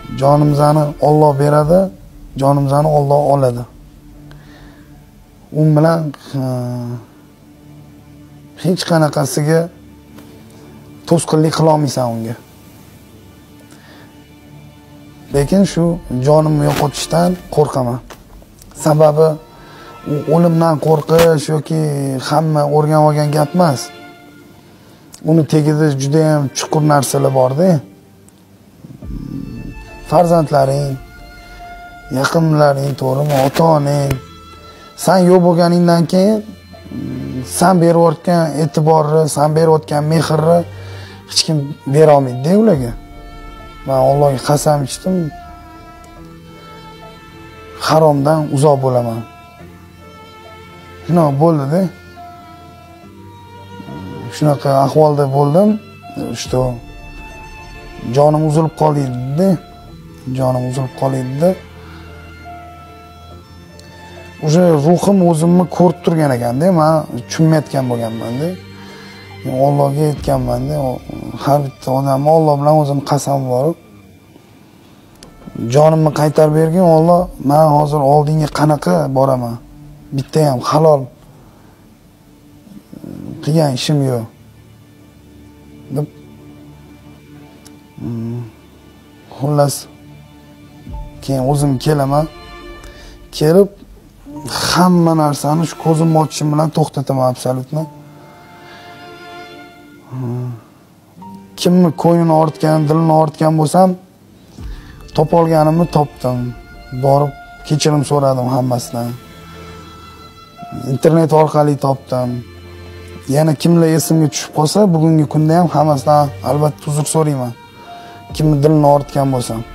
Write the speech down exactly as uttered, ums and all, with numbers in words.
jonimizni Alloh beradi, jonimizni Alloh oladi. U bilan hech qanaqasiga to'sqinlik qila olmaysan unga. Lekin shu jonimni yo'qotishdan qo'rqaman. Sababi u o'limdan qo'rqish yoki hamma o'rganib olgan gap emas. Uni tagida juda ham chuqur narsalar bor-da. Farzandlaring, yaqinlaring, to'g'rimi, ota-onang sen yo'q bo'lganingdan keyin sen berib o'tgan e'tiborni, sen berib o'tgan mehrni hech kim bera olmaydi-da ularga. Men Allohga qasam ichdim, haromdan uzoq bo'laman. Shunaqa bo'ldi-da. Shunaqa ahvolda bo'ldim. Что jonim uzilib qoldi-da. Jonim uzilib qoldi-da. O'sha ruhim o'zimni ko'rib turgan ekanda, men tushunmayotgan bo'lganman-da. Men Allohga aytganman-da, har bitta odam Alloh bilan o'zim qasam borib, jonimni qaytarib bergan Alloh, men hozir oldinga qanaqa boraman? Bitta ham halol qilgan ishim yo'q. deb xullas keyin o'zim kelaman. Kelib hamma narsani shu ko'zimni ochishim bilan to'xtataman absolutni. Kimni ko'nglini ortgan, dilini ortgan bo'lsam, topolganimni topdim. Borib kechirim so'radim hammasidan. Internet orqali topdim. Yana kimlar esimga tushib qolsa, bugungi kunda ham hammasidan albatta uzr so'rayman. Kimni dilini ortgan bo'lsam.